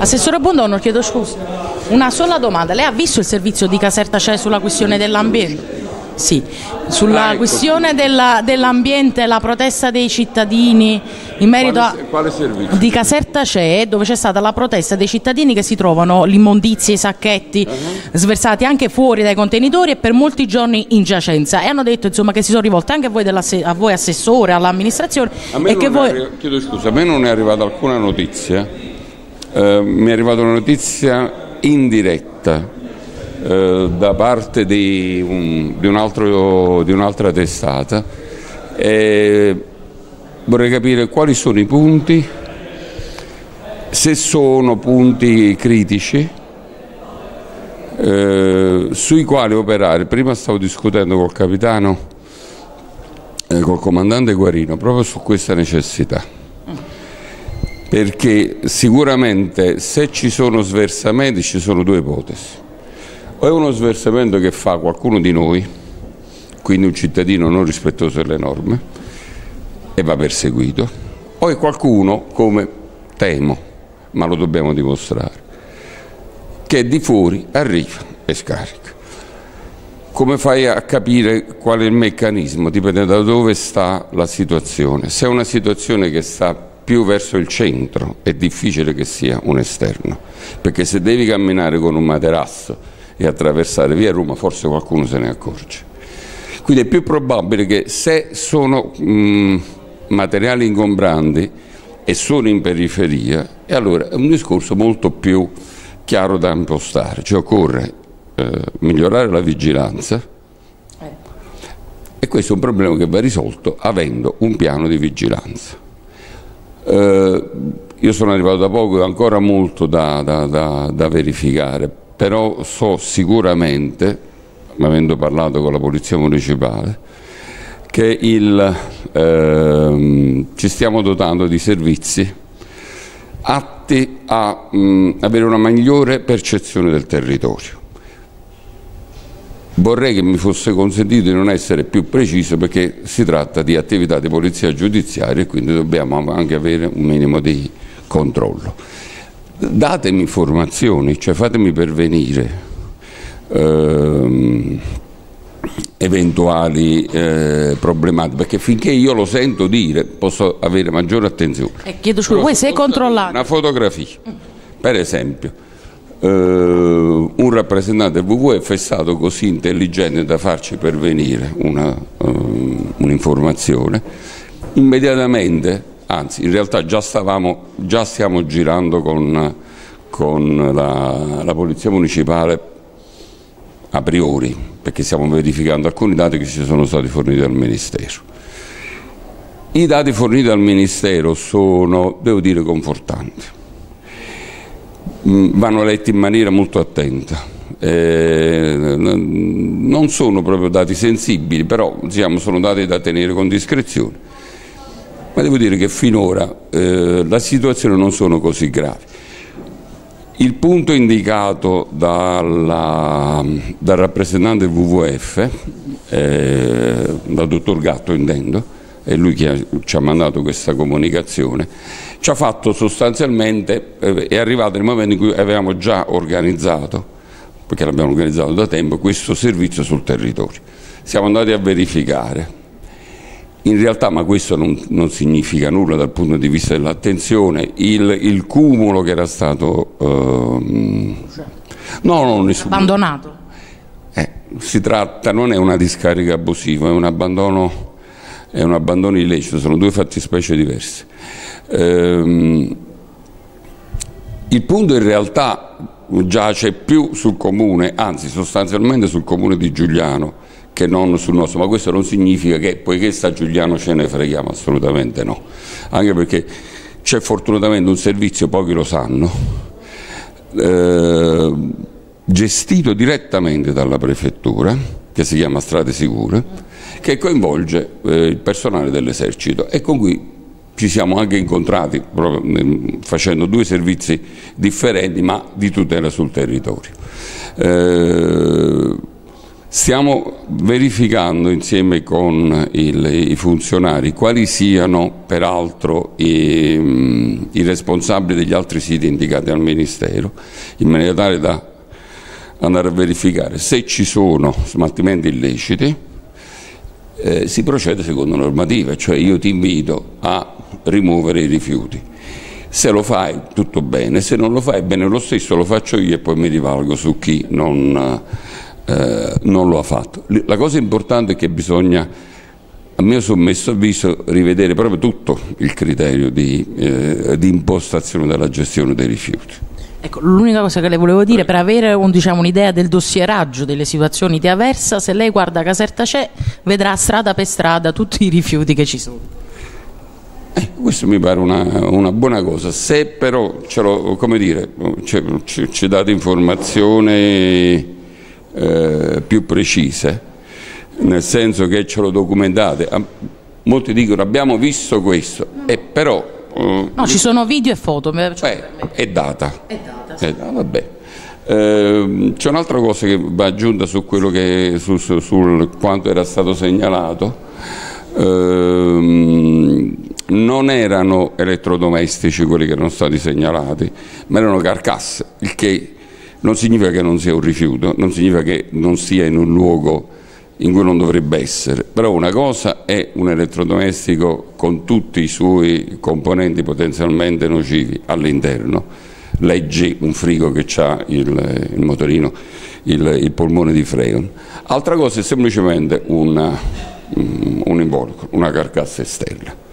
Assessore Bondone, chiedo scusa. Una sola domanda. Lei ha visto il servizio di Caserta c'è sulla questione dell'ambiente? Sì, sulla questione dell'ambiente, la protesta dei cittadini in merito quale servizio? Di Caserta c'è, dove c'è stata la protesta dei cittadini che si trovano l'immondizia, i sacchetti sversati anche fuori dai contenitori e per molti giorni in giacenza, e hanno detto insomma che si sono rivolti anche a voi assessore, all'amministrazione, e che voi... Chiedo scusa, a me non è arrivata alcuna notizia, mi è arrivata una notizia indiretta da parte di un'altra testata, e vorrei capire quali sono i punti, se sono punti critici sui quali operare. Prima stavo discutendo col capitano, col comandante Guarino, proprio su questa necessità, perché sicuramente se ci sono sversamenti ci sono due ipotesi: o è uno sversamento che fa qualcuno di noi, quindi un cittadino non rispettoso delle norme, e va perseguito, o è qualcuno, come temo, ma lo dobbiamo dimostrare, che di fuori arriva e scarica. Come fai a capire qual è il meccanismo? Dipende da dove sta la situazione. Se è una situazione che sta più verso il centro è difficile che sia un esterno, perché se devi camminare con un materasso e attraversare via Roma forse qualcuno se ne accorge. Quindi è più probabile che se sono materiali ingombranti e sono in periferia, e allora è un discorso molto più chiaro da impostare, cioè occorre migliorare la vigilanza, e questo è un problema che va risolto avendo un piano di vigilanza. Io sono arrivato da poco e ho ancora molto da verificare, però so sicuramente, avendo parlato con la Polizia Municipale, che ci stiamo dotando di servizi atti a avere una migliore percezione del territorio. Vorrei che mi fosse consentito di non essere più preciso, perché si tratta di attività di polizia giudiziaria e quindi dobbiamo anche avere un minimo di controllo. Datemi informazioni, cioè fatemi pervenire eventuali problematiche, perché finché io lo sento dire posso avere maggiore attenzione. Chiedo scusa, voi sei controllato? Una fotografia, per esempio, un rappresentante del WWF è stato così intelligente da farci pervenire un'informazione, immediatamente, anzi in realtà già stiamo girando con la Polizia Municipale a priori, perché stiamo verificando alcuni dati che ci sono stati forniti dal Ministero. I dati forniti dal Ministero sono, devo dire, confortanti. Vanno letti in maniera molto attenta, non sono proprio dati sensibili, però sono dati da tenere con discrezione, ma devo dire che finora la situazione non sono così gravi. Il punto indicato dal rappresentante del WWF, dal dottor Gatto intendo, è lui che ci ha mandato questa comunicazione, ci ha fatto sostanzialmente, è arrivato nel momento in cui avevamo già organizzato, perché l'abbiamo organizzato da tempo, questo servizio sul territorio. Siamo andati a verificare. In realtà, ma questo non significa nulla dal punto di vista dell'attenzione, il cumulo che era stato abbandonato. Si tratta, non è una discarica abusiva, è un abbandono illecito, sono due fattispecie diverse. Il punto in realtà giace più sul comune, anzi sostanzialmente sul comune di Giugliano, che non sul nostro, ma questo non significa che poiché sta Giugliano ce ne freghiamo, assolutamente no, anche perché c'è fortunatamente un servizio, pochi lo sanno, gestito direttamente dalla prefettura, che si chiama Strade Sicure, che coinvolge il personale dell'esercito e con cui ci siamo anche incontrati proprio facendo due servizi differenti ma di tutela sul territorio. Stiamo verificando insieme con i funzionari quali siano peraltro i responsabili degli altri siti indicati al Ministero, in maniera tale da andare a verificare se ci sono smaltimenti illeciti. Si procede secondo normative, cioè io ti invito a rimuovere i rifiuti. Se lo fai tutto bene, se non lo fai bene lo stesso lo faccio io e poi mi rivalgo su chi non lo ha fatto. La cosa importante è che bisogna, a mio sommesso avviso, rivedere proprio tutto il criterio di impostazione della gestione dei rifiuti. Ecco, l'unica cosa che le volevo dire, per avere un'idea del dossieraggio delle situazioni di Aversa, se lei guarda Caserta c'è, vedrà strada per strada tutti i rifiuti che ci sono. Questo mi pare una buona cosa. Se però ci date informazioni più precise, nel senso che ce lo documentate, molti dicono abbiamo visto questo, però no, ci sono video e foto, è data. Sì. Vabbè. C'è un'altra cosa che va aggiunta su quello sul quanto era stato segnalato. Non erano elettrodomestici quelli che erano stati segnalati, ma erano carcasse, il che non significa che non sia un rifiuto, non significa che non sia in un luogo in cui non dovrebbe essere, però una cosa è un elettrodomestico con tutti i suoi componenti potenzialmente nocivi all'interno, leggi un frigo che ha il motorino, il polmone di freon. Altra cosa è semplicemente un involucro, una carcassa esterna.